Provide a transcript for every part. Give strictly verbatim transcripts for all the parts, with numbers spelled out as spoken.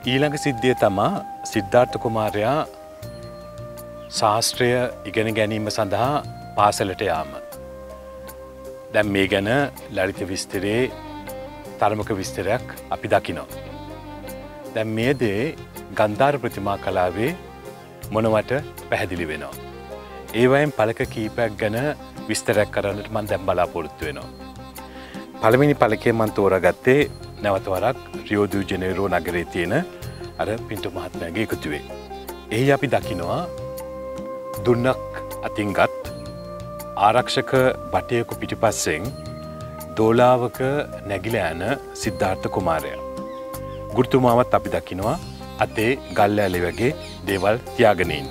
ඊළඟ සිද්ධිය තමා සිද්ධාර්ථ කුමාරයා ශාස්ත්‍රය ඉගෙන ගැනීම සඳහා පාසලට යාම. දැන් මේ ගැන ලලිත විස්තරයේ තරමක විස්තරයක් අපි දකිනවා. දැන් මේ දේ ගන්ධාර ප්‍රතිමා කලාවේ මොනවට පැහැදිලි වෙනවා. ඒ වයින් පළක කීපයක් ගැන විස්තරයක් කරන්නට මම දැන් බලාපොරොත්තු වෙනවා. පළවෙනි පළකේ මම තෝරාගත්තේ නැවත වරක් රියෝ ඩි ජනේරෝ නගරයේ තියෙන අර පින්ටු මහත්මයාගේ එකතුවේ. එහි අපි දකිනවා දුන්නක් අතින්ගත් ආරක්ෂක බටයක පිටිපස්සෙන් දෝලාවක නැගිලා යන සිද්ධාර්ථ කුමාරයා. ගුරුතුමාවත් අපි දකිනවා අතේ ගල් ඇලි වගේ දේවල් තියාගෙන ඉන්න.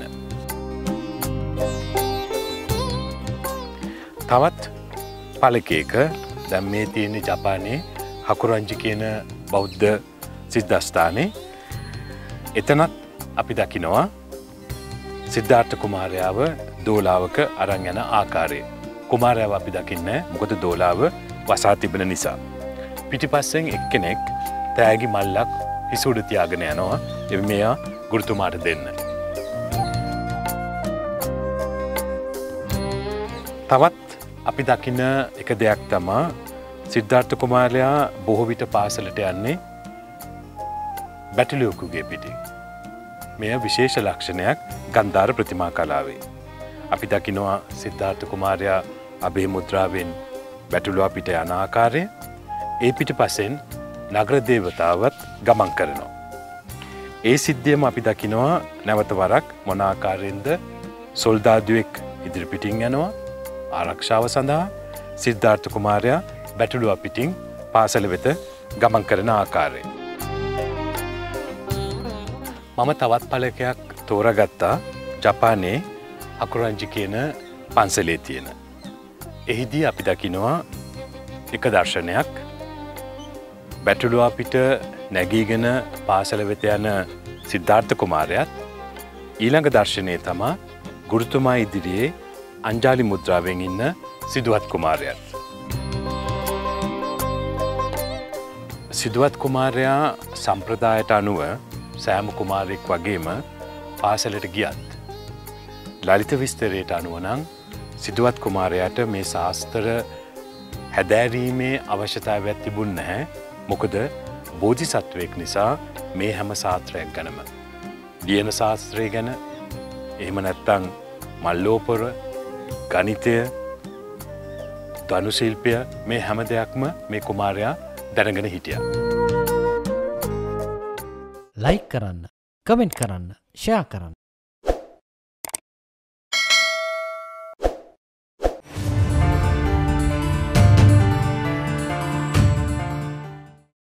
තවත් පළකයක දැන් මේ තියෙන ජපානයේ හකුරංජි කියන බෞද්ධ සිද්ධාස්ථානයේ එතනත් අපි දකිනවා සිද්ධාර්ථ කුමාරයාව දෝලාවක අරන් යන ආකාරය. කුමාරයාව අපි දකින්නේ මොකද දෝලාව වසා තිබෙන නිසා. පිටිපස්සෙන් එක්කෙනෙක් තෑගි මල්ලක් හිස උඩ තියාගෙන යනවා. ඒ මෙයා ගුරුතුමාට දෙන්න. තවත් අපි දකින එක දෙයක් තමා සිද්ධාර්ථ කුමාරයා බොහෝ විට පාසලට යන්නේ බැටළුවෙකුගේ පිටින්. මෙය විශේෂ ලක්ෂණයක් ගන්ධාර ප්‍රතිමා කලාවේ. අපි දකිනවා සිද්ධාර්ථ කුමාරයා අභය මුද්‍රාවෙන් බැටළුවා පිට යන ආකාරය. ඒ පිටිපස්සෙන් නගර දේවතාවත් ගමන් කරනවා. ඒ සිද්ධියම අපි දකිනවා නැවත වරක් මොන ආකාරයෙන්ද සොල්දාදුවෙක් ඉදිරිපිටින් යනවා ආරක්ෂාව සඳහා. සිද්ධාර්ථ කුමාරයා බැටළුවා පිටින් පාසල වෙත ගමන් කරන ආකාරය. මම තවත් පළකයක් තෝරාගත්තා ජපානයේ අකුරංජි කියන පන්සලේ තියෙන. එහිදී අපි දකිනවා එක දර්ශනයක් බැටළුවා පිට නැගීගෙන පාසල වෙත යන සිද්ධාර්ථ කුමාරයාත් ඊළඟ දර්ශනය තමා ගුරුතුමා ඉදිරියේ අංජාලි මුද්‍රාවෙන් ඉන්න සිදුවත් කුමාරයාත්. සිදුවත් කුමාරයා සම්ප්‍රදායට අනුව සෑම කුමාරයෙක් වගේම පාසලට ගියත් ලලිත විස්තරයට අනුව නම් සිදුවත් කුමාරයාට මේ ශාස්ත්‍ර හැදෑරීමේ අවශ්‍යතාවයක් තිබුණ නැහැ. මොකද බෝධිසත්වයෙක් නිසා මේ හැම ශාස්ත්‍රයක් ගැනම ලියන ශාස්ත්‍රය ගැන එහෙම නැත්නම් මල්ලෝපර ගණිතය ධනු ශිල්පය මේ හැම දෙයක්ම මේ කුමාරයා දැනගෙන හිටියා. ලයික් කරන්න, කමෙන්ට් කරන්න, ෂෙයා කරන්න.